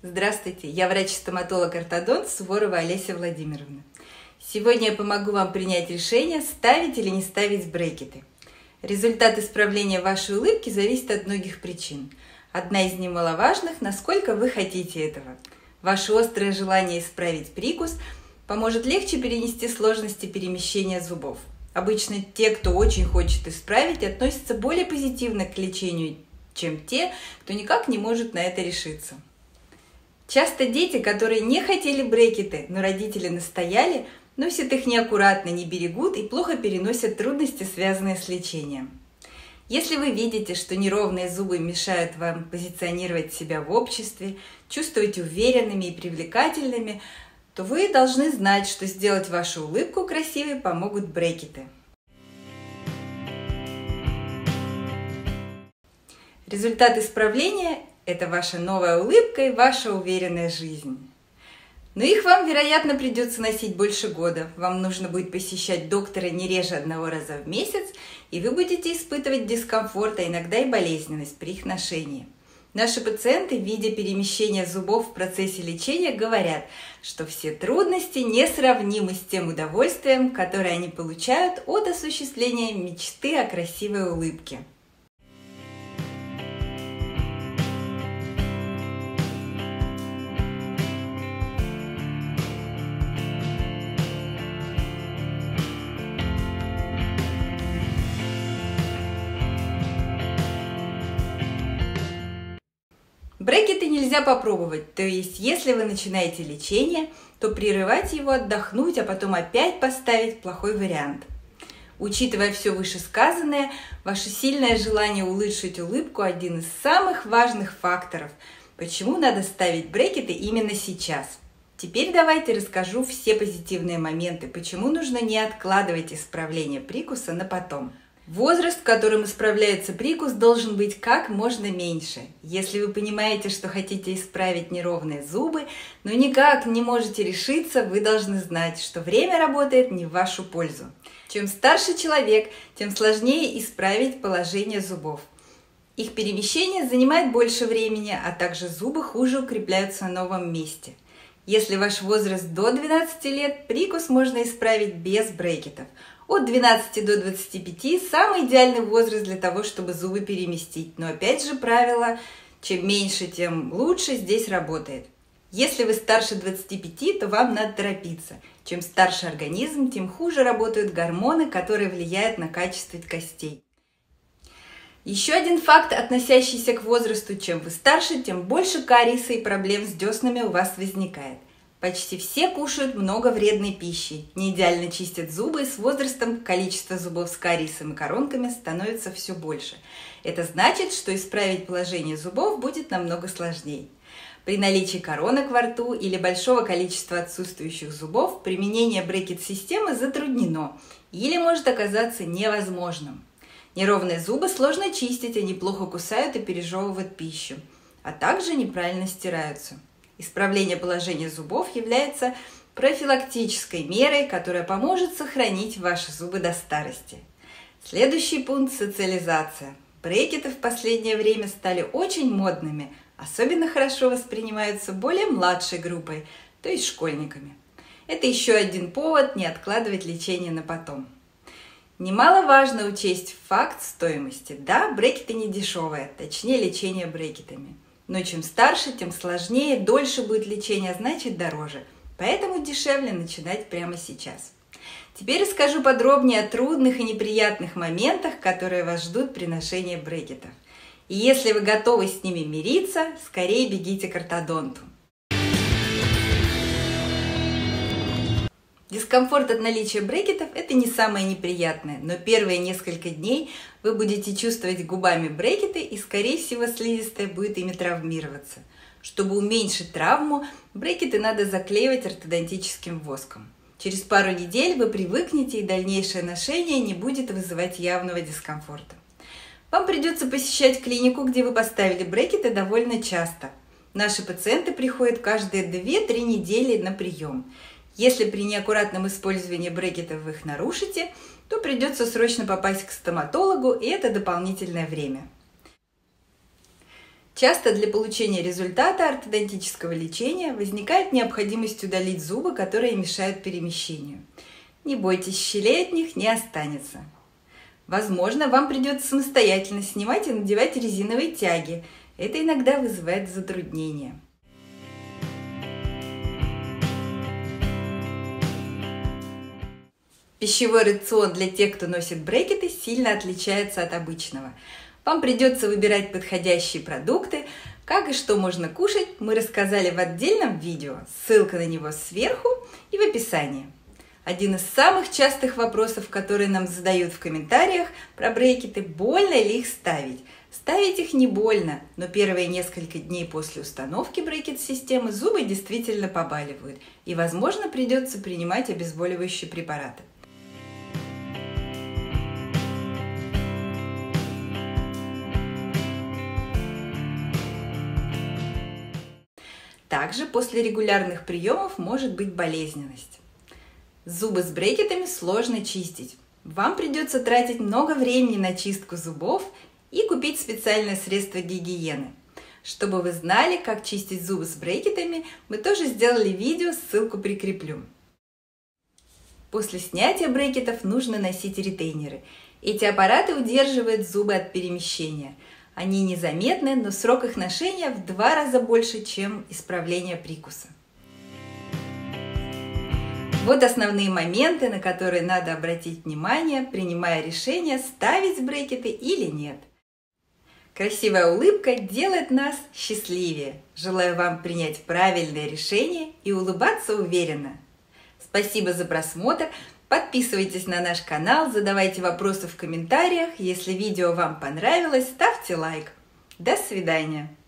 Здравствуйте, я врач-стоматолог-ортодонт Суворова Олеся Владимировна. Сегодня я помогу вам принять решение, ставить или не ставить брекеты. Результат исправления вашей улыбки зависит от многих причин. Одна из немаловажных – насколько вы хотите этого. Ваше острое желание исправить прикус поможет легче перенести сложности перемещения зубов. Обычно те, кто очень хочет исправить, относятся более позитивно к лечению, чем те, кто никак не может на это решиться. Часто дети, которые не хотели брекеты, но родители настояли, носят их неаккуратно, не берегут и плохо переносят трудности, связанные с лечением. Если вы видите, что неровные зубы мешают вам позиционировать себя в обществе, чувствовать уверенными и привлекательными, то вы должны знать, что сделать вашу улыбку красивой помогут брекеты. Результат исправления – это ваша новая улыбка и ваша уверенная жизнь. Но их вам, вероятно, придется носить больше года. Вам нужно будет посещать доктора не реже 1 раза в месяц, и вы будете испытывать дискомфорт, а иногда и болезненность при их ношении. Наши пациенты, видя перемещение зубов в процессе лечения, говорят, что все трудности несравнимы с тем удовольствием, которое они получают от осуществления мечты о красивой улыбке. Брекеты нельзя попробовать, то есть если вы начинаете лечение, то прерывать его, отдохнуть, а потом опять поставить – плохой вариант. Учитывая все вышесказанное, ваше сильное желание улучшить улыбку – один из самых важных факторов, почему надо ставить брекеты именно сейчас. Теперь давайте расскажу все позитивные моменты, почему нужно не откладывать исправление прикуса на потом. Возраст, в котором исправляется прикус, должен быть как можно меньше. Если вы понимаете, что хотите исправить неровные зубы, но никак не можете решиться, вы должны знать, что время работает не в вашу пользу. Чем старше человек, тем сложнее исправить положение зубов. Их перемещение занимает больше времени, а также зубы хуже укрепляются на новом месте. Если ваш возраст до 12 лет, прикус можно исправить без брекетов. От 12 до 25 – самый идеальный возраст для того, чтобы зубы переместить. Но опять же правило, чем меньше, тем лучше здесь работает. Если вы старше 25, то вам надо торопиться. Чем старше организм, тем хуже работают гормоны, которые влияют на качество костей. Еще один факт, относящийся к возрасту: чем вы старше, тем больше кариеса и проблем с деснами у вас возникает. Почти все кушают много вредной пищи, не идеально чистят зубы, и с возрастом количество зубов с кариесом и коронками становится все больше. Это значит, что исправить положение зубов будет намного сложнее. При наличии коронок во рту или большого количества отсутствующих зубов применение брекет-системы затруднено или может оказаться невозможным. Неровные зубы сложно чистить, они плохо кусают и пережевывают пищу, а также неправильно стираются. Исправление положения зубов является профилактической мерой, которая поможет сохранить ваши зубы до старости. Следующий пункт – социализация. Брекеты в последнее время стали очень модными, особенно хорошо воспринимаются более младшей группой, то есть школьниками. Это еще один повод не откладывать лечение на потом. Немаловажно учесть факт стоимости. Да, брекеты не дешевые, точнее лечение брекетами. Но чем старше, тем сложнее, дольше будет лечение, а значит дороже. Поэтому дешевле начинать прямо сейчас. Теперь расскажу подробнее о трудных и неприятных моментах, которые вас ждут при ношении брекетов. И если вы готовы с ними мириться, скорее бегите к ортодонту. Дискомфорт от наличия брекетов – это не самое неприятное, но первые несколько дней вы будете чувствовать губами брекеты, и, скорее всего, слизистая будет ими травмироваться. Чтобы уменьшить травму, брекеты надо заклеивать ортодонтическим воском. Через пару недель вы привыкнете, и дальнейшее ношение не будет вызывать явного дискомфорта. Вам придется посещать клинику, где вы поставили брекеты, довольно часто. Наши пациенты приходят каждые 2-3 недели на прием. Если при неаккуратном использовании брекетов вы их нарушите, то придется срочно попасть к стоматологу, и это дополнительное время. Часто для получения результата ортодонтического лечения возникает необходимость удалить зубы, которые мешают перемещению. Не бойтесь, щелей от них не останется. Возможно, вам придется самостоятельно снимать и надевать резиновые тяги. Это иногда вызывает затруднения. Пищевой рацион для тех, кто носит брекеты, сильно отличается от обычного. Вам придется выбирать подходящие продукты. Как и что можно кушать, мы рассказали в отдельном видео. Ссылка на него сверху и в описании. Один из самых частых вопросов, которые нам задают в комментариях про брекеты, больно ли их ставить. Ставить их не больно, но первые несколько дней после установки брекет-системы зубы действительно побаливают, и, возможно, придется принимать обезболивающие препараты. Также после регулярных приемов может быть болезненность. Зубы с брекетами сложно чистить. Вам придется тратить много времени на чистку зубов и купить специальное средство гигиены. Чтобы вы знали, как чистить зубы с брекетами, мы тоже сделали видео, ссылку прикреплю. После снятия брекетов нужно носить ретейнеры. Эти аппараты удерживают зубы от перемещения. Они незаметны, но срок их ношения в 2 раза больше, чем исправление прикуса. Вот основные моменты, на которые надо обратить внимание, принимая решение, ставить брекеты или нет. Красивая улыбка делает нас счастливее. Желаю вам принять правильное решение и улыбаться уверенно. Спасибо за просмотр. Подписывайтесь на наш канал, задавайте вопросы в комментариях. Если видео вам понравилось, ставьте лайк. До свидания!